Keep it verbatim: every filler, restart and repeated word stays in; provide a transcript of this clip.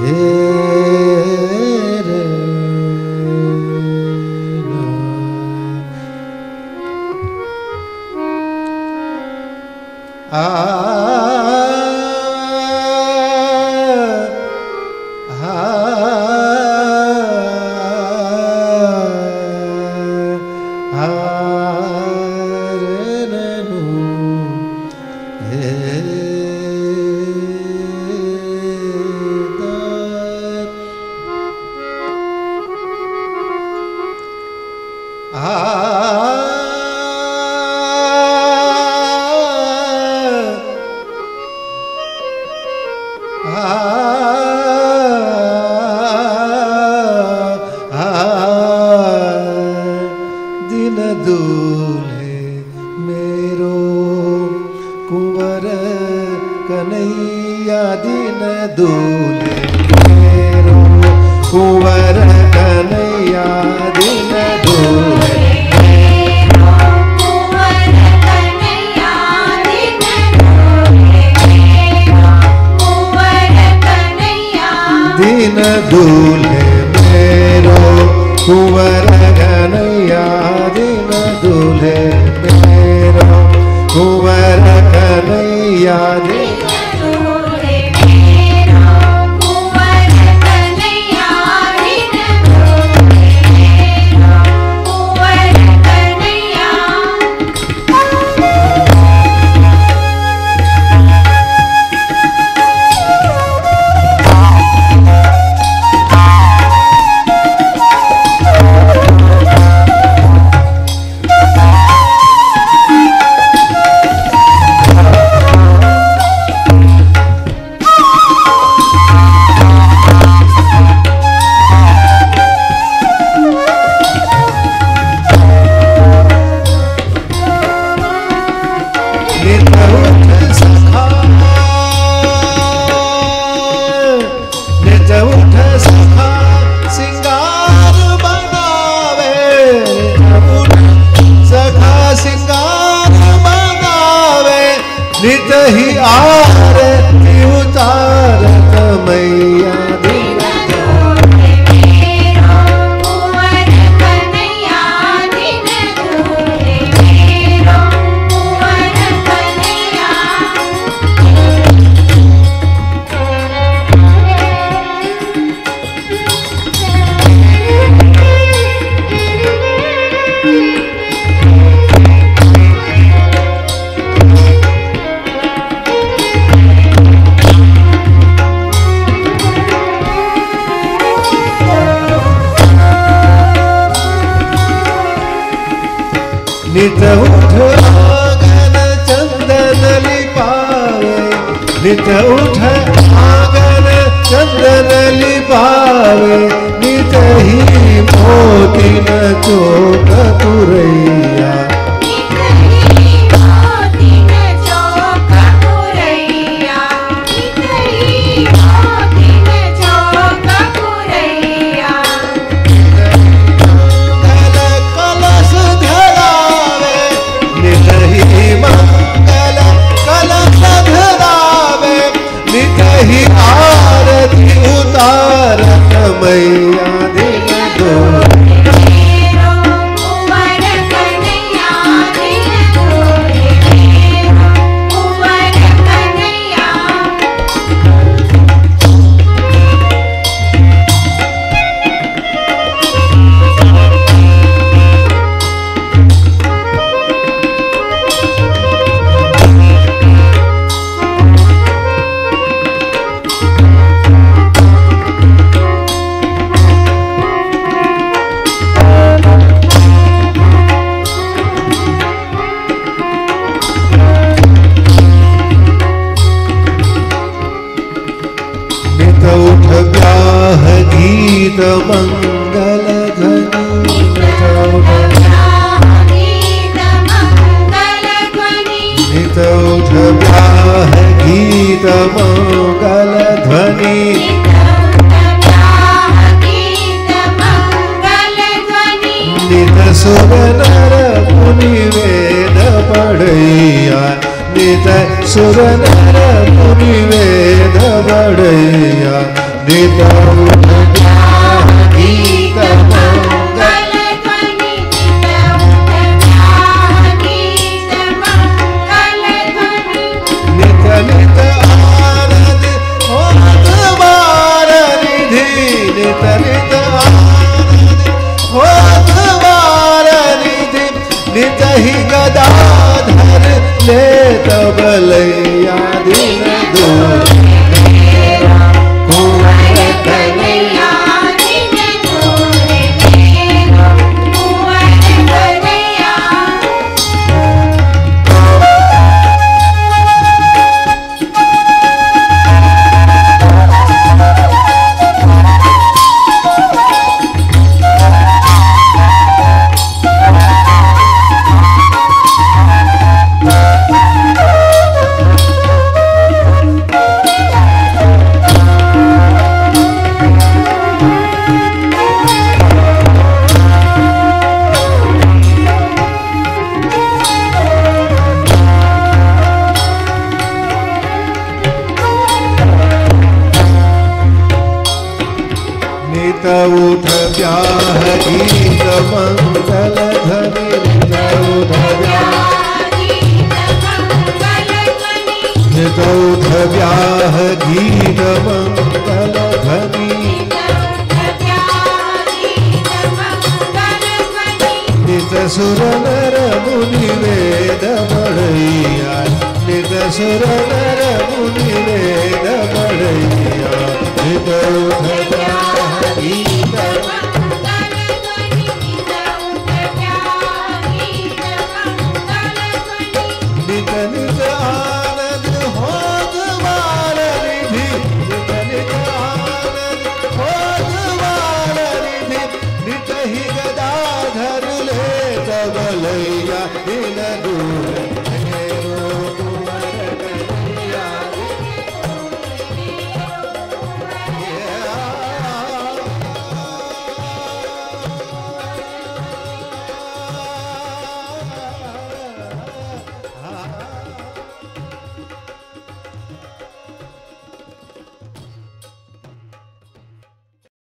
नित उठ आंगन चंदन लिपावे, नित उठ आंगन चंदन लिपावे, नित ही मोती न चोक पुरैया, मैया दिन दो कुंवर कन्हैया दिन दोले कुंवर कन्हैया। उठ ब्याह गीत मंगल ध्वनि, नित उठ ब्याह गीत मंगल ध्वनि, नित सुर नर मुनि वेद पढ़ैया, नित सुर नर मुनि वेद पढ़ैया, नित उठ व्याह गीत मंगल ध्वनि नित नित आनंद होत वार निधि नित नित आनंद होत वार निधि नित ही गदाधर ले तबलैया दिन दूर उठ व्याह गीत मंगल ध्वनि नित उठ व्याह गीत मंगल ध्वनि नित सुर नर मुनि वेद बढ़ैया नित सुर नर मुनि वेद बढ़ैया